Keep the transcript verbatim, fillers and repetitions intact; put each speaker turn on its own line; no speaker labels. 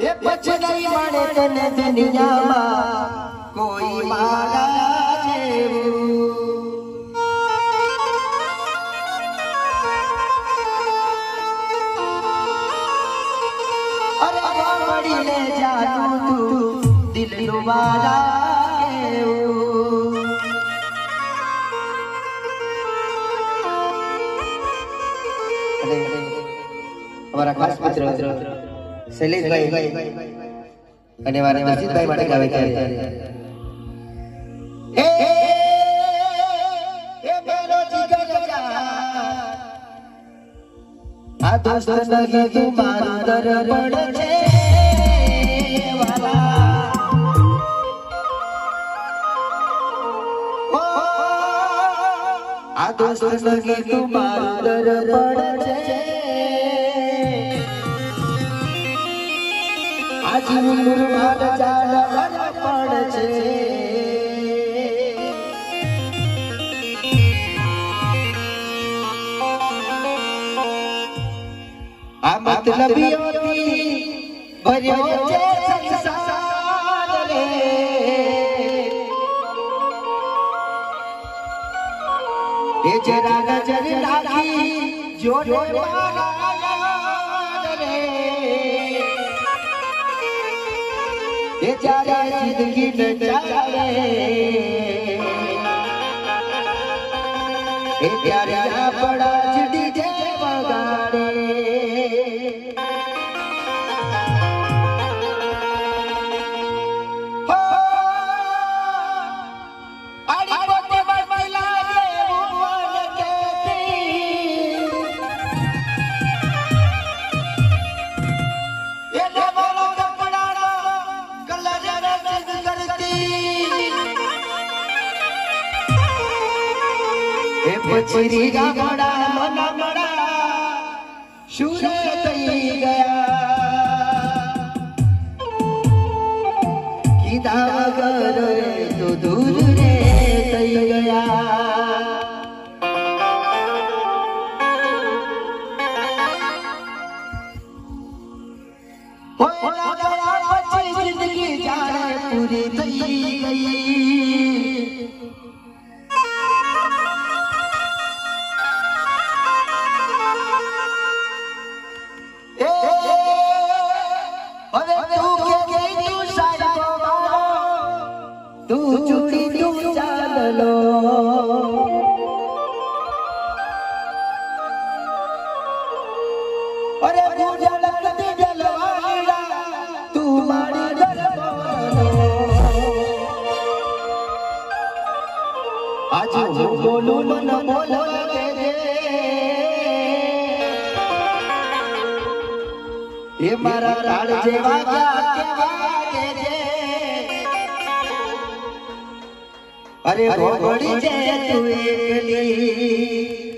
ये पछ नहीं माने तने दुनिया मा कोई मारा जेवू अरे गामड़ी ले जानू तू दिल रुबारा हमारा खास मित्र शैलेश भाई અને મારા દર્શિતભાઈ માટે ગાવે છે એ એ મેરો જીગર જા આ દોસ્ત લગી તું મારું દરપણ છે વાલા ઓ આ દોસ્ત લગી તું મારું દરપણ છે आज मुरमार जाला पड़ छे आ मतलबियों की भर्यो छे संसार रे ए जरा नजर लागी जोड़े मारा रे ये जारे जिंदगी में जारे ये प्यारे जा बड़ा चिड़ी जे बगाड़े हो आड़ी बोटे बरमला रे भुवन कहती ये देवलो कपड़ा पछरी गामड़ा मना मड़ा शूर थई गया कीधा वगर तो दूर रे थई गया हो गया पछरी जिंदगी जाने पूरी थई गई तू चूड़ी तू चाल लो अरे पूजा लगती जलवाड़ा तू मारी दरबारो आज हूँ बोलू मन बोलो दे दे ये मारा लाड़ जेवा क्या के दे अरे वो बड़ी जे तू एकली